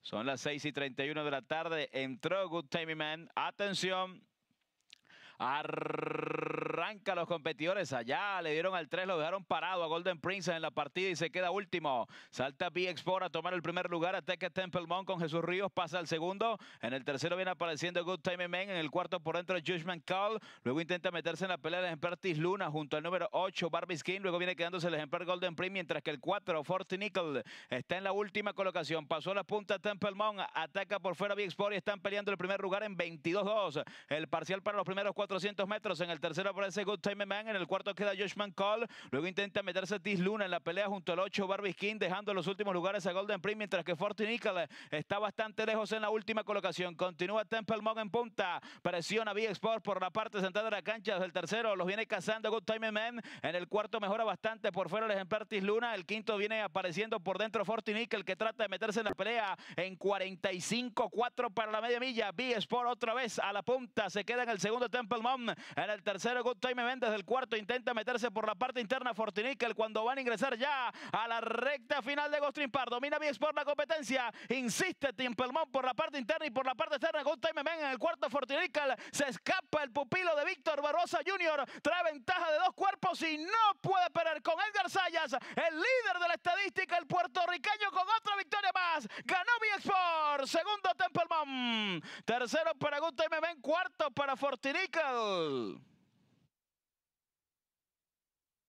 Son las 6:31 de la tarde. Entró Good Timing Man. Atención. Arranca los competidores allá, le dieron al 3, lo dejaron parado a Golden Prince en la partida y se queda último. Salta B-Export a tomar el primer lugar, ataca Temple Monk con Jesús Ríos, pasa al segundo. En el tercero viene apareciendo Good Time Man, en el cuarto por dentro Judgment Call. Luego intenta meterse en la pelea el ejemplar Tis Luna junto al número 8 Barbie Skin. Luego viene quedándose el ejemplar Golden Prince, mientras que el 4 Forty Nickel está en la última colocación. Pasó la punta Temple Monk, ataca por fuera B-Export y están peleando el primer lugar en 22-2. El parcial para los primeros 400 metros. En el tercero aparece Good Time Man. En el cuarto queda Judgment Call. Luego intenta meterse Tis Luna en la pelea junto al 8 Barbie Skin, dejando los últimos lugares a Golden Prince, mientras que Forty Nickel está bastante lejos en la última colocación. Continúa Temple Monk en punta. Presiona B-Export por la parte central de la cancha. Desde el tercero los viene cazando Good Time Man. En el cuarto mejora bastante por fuera el ejemplar Tis Luna. El quinto viene apareciendo por dentro Forty Nickel, que trata de meterse en la pelea en 45-4 para la media milla. B-Export otra vez a la punta. Se queda en el segundo Temple Monk. En el tercero Good Time Man. Desde el cuarto intenta meterse por la parte interna Forty Nickel cuando van a ingresar ya a la recta final de Ghost Park. Domina B-Export la competencia. Insiste Temple Monk por la parte interna y por la parte externa. Good Time Man en el cuarto Forty Nickel. Se escapa el pupilo de Víctor Barbosa Jr. Trae ventaja de 2 cuerpos y no puede perder con Edgar Sayas, el líder de la estadística, el puertorriqueño con otra victoria más. Ganó B-Export. Segundo Temple Monk. Tercero para Good Time Man. Cuarto para Forty Nickel.